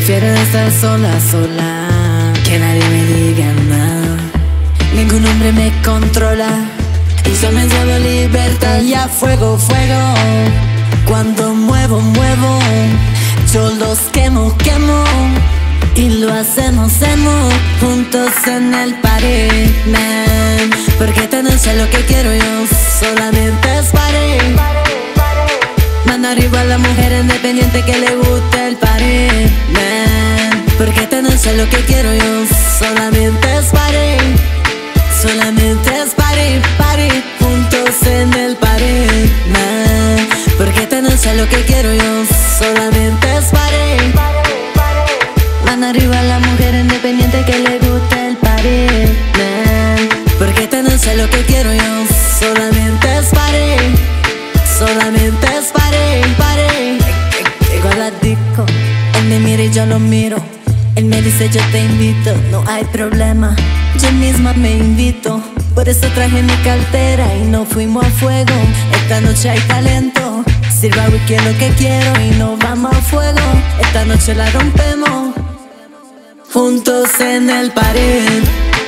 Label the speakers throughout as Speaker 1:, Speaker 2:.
Speaker 1: Prefiero estar sola, sola, que nadie me diga nada. Ningún hombre me controla y yo me llevo libertad. Y a fuego, fuego, cuando muevo, muevo, yo los quemo, quemo. Y lo hacemos, hacemos juntos en el party, man. Porque esta noche lo que quiero yo solamente es party. Manda arriba a la mujer independiente que le guste el party, man. Porque esta noche lo que quiero yo solamente es party. Solamente es party, party, juntos en el party, man. Porque esta noche lo que quiero yo solamente es party. Manda arriba a la mujer independiente que le guste el party, man. Porque esta noche lo que quiero yo solamente es party. Solamente es party, party. Llego a la disco, él me mira y yo lo miro. Él me dice yo te invito, no hay problema, yo misma me invito. Por eso traje mi cartera y nos fuimos a fuego. Esta noche hay talento, sirva whisky es lo que quiero y nos vamos a fuego. Esta noche la rompemos juntos en el party.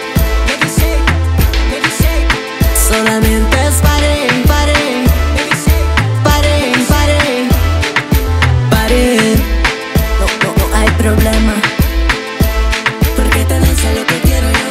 Speaker 1: Solamente es party, party, party, party, party. No hay problema, porque esta noche lo que quiero yo,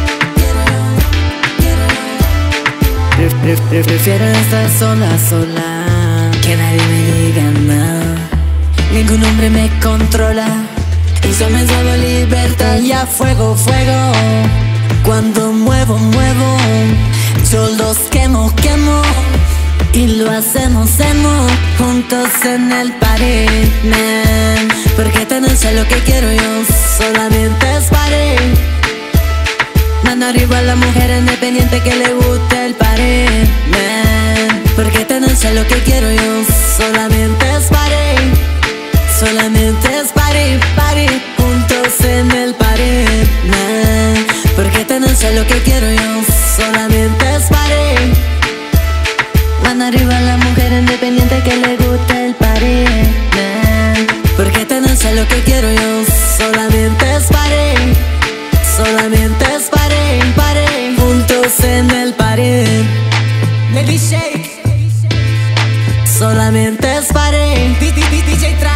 Speaker 1: quiero yo. Prefiero estar sola, sola, que nadie me diga nada. Ningún hombre me controla y yo me llevo libertad. Y a fuego, fuego, cuando muevo, muevo, yo los quemo, quemo. Y lo hacemos, hacemos juntos en el party, man. Porque esta noche lo que quiero yo solamente es party. Manda arriba a la mujer independiente que le guste el party, man. Porque esta noche lo que quiero yo solamente es party. Solamente es party, party, juntos en el party, man. Porque esta noche lo que quiero yo solamente es party. Manda arriba a la mujer independiente que le guste el party, man. Porque esta noche lo que quiero yo solamente es party. Solamente es party, party, juntos en el party. Baby shake. Solamente es party. DJ Tra.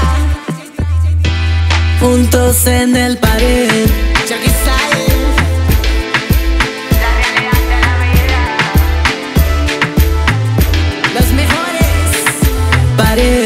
Speaker 1: Juntos en el party. Jackie Style. La realidad de la vida. Los mejores. Party.